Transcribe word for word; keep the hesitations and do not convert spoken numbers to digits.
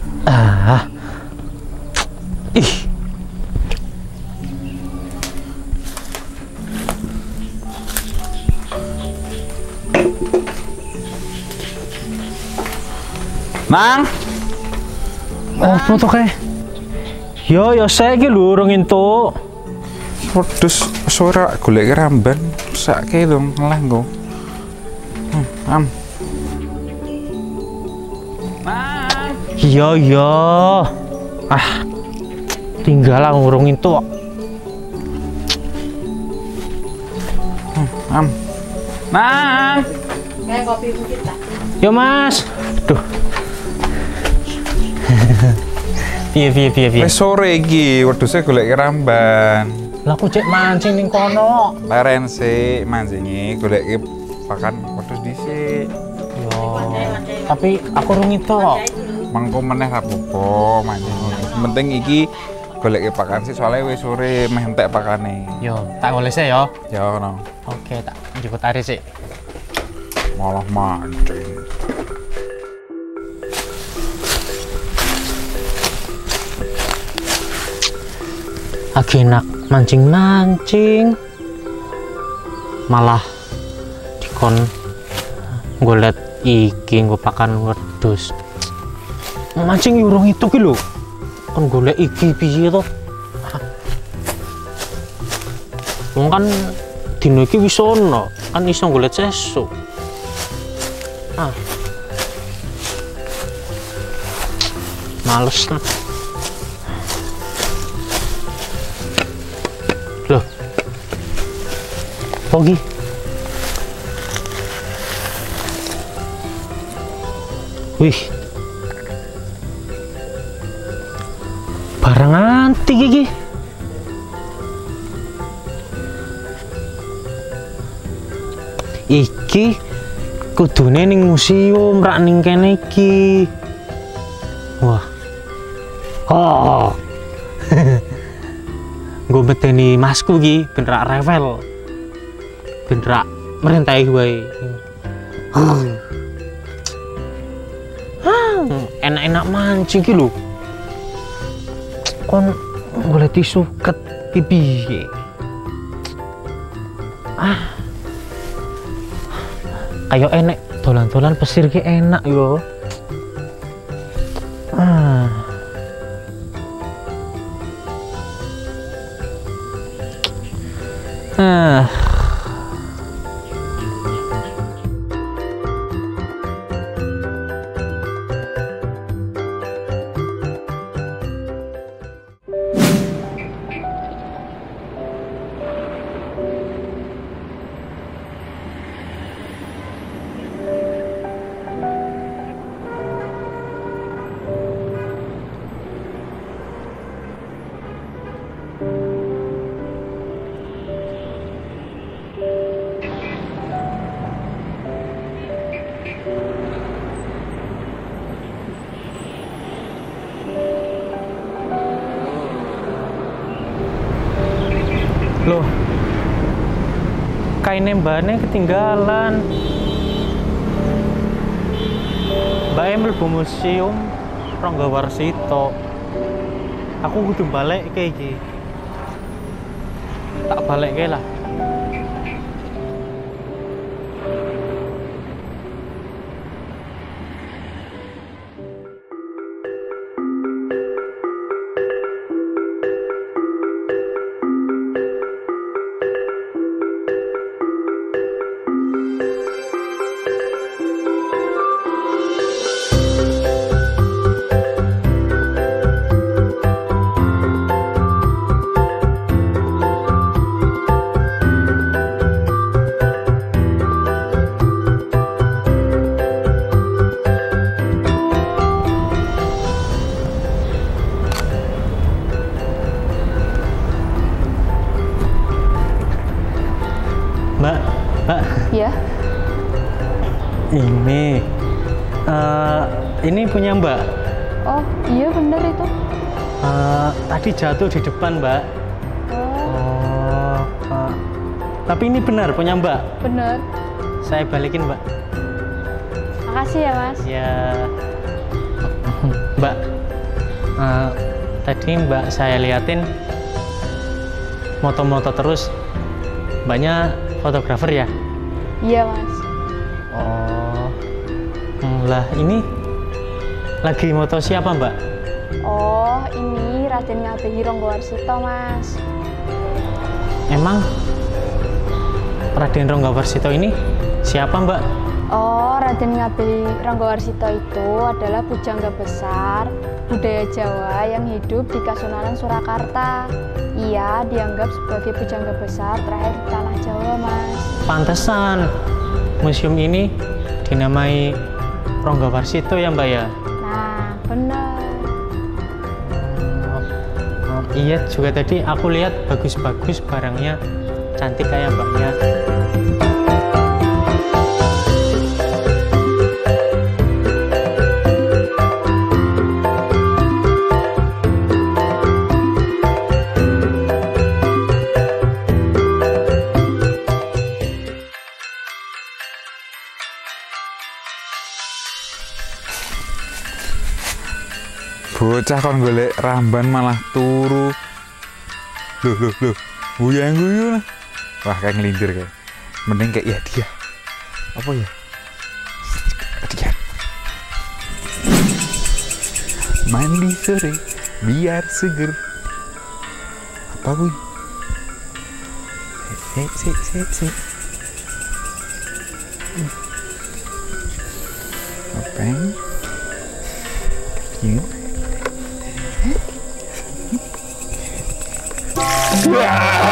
Ah. Ih. Mang. Oh, foto kae. Yo, yo saiki lho urung entuk. Wedhus sore golek ramban sake dong ngeleh nggo. Hmm, am. Mang. Iya, iya. Ah. Tinggal lah urung entuk. Hmm, am. Mang. Kayak kopi kita. Yo, Mas. Duh. Piye piye piye piye. Wis sore iki wedhuse golek ramban. Lah aku cek mancing ning kono. Leren sik mancingi golek pakan wedhus dhisik. Yo. Tapi aku urung entuk. Mangko meneh ra apa-apa mancing. Penting iki golek pakan sik soalnya wis sore meh entek pakane. Yo, tak goles ya. Ya ngono. Oke, tak njupuk tarik sik. Malah mancing. Lagi enak mancing-mancing. Malah dikon golet iki nggo pakan wedhus. Mancing urung itu ki lho. Kon golek iki piye to? Wong kan dino iki wis ono, kan iso golet sesuk. Ah. Males nah. Loh. Pogi. Wih. Barang antik iki. Iki kudune ning museum rak ning kene iki. Wah. Oh. Gue beteni masku ki ben rak revel. Ben rak merintai wae. Enak-enak mancing ki lho. Kon golek tisu ket ki piye? Ah. Kayak enek dolan-dolan pesir ki enak yo. Ah. Ah. Loh, kain mbaknya ketinggalan. Mbak Emil bu museum Ranggawarsita. Aku kudu balik kayak gini. Tak balik kayak lah. Mbak, Mbak. Iya. Ini, uh, ini punya Mbak. Oh, iya bener itu. Uh, tadi jatuh di depan, Mbak. Oh, Oh, uh, tapi ini benar punya Mbak. bener. Saya balikin, Mbak. Makasih ya, Mas. Ya, Mbak. Eh, tadi Mbak saya liatin moto-moto terus. Mbaknya fotografer ya? Iya mas. Oh, hmm, lah ini lagi moto siapa Mbak? Oh ini Raden Ngabei Ronggowarsito mas. Emang Raden Ronggowarsito ini siapa Mbak? Oh Raden Ngabei Ronggowarsito itu adalah pujangga besar budaya Jawa yang hidup di Kasunanan Surakarta. Ia dianggap sebagai pujangga besar terakhir di tanah Jawa mas. Pantesan museum ini dinamai Ronggowarsito ya Mbak ya? Nah bener. Oh, oh, iya juga tadi aku lihat bagus-bagus barangnya, cantik kayak Mbaknya. Bocah kon golek ramban malah turu. Loh loh loh. Buyang guyu lah. Wah kayak ngelintir kayak. Mending kayak ya dia. Apa ya? Dia. Mandi sore biar seger. Apa gue? Sik sik sik sik. Apa yang? Ini.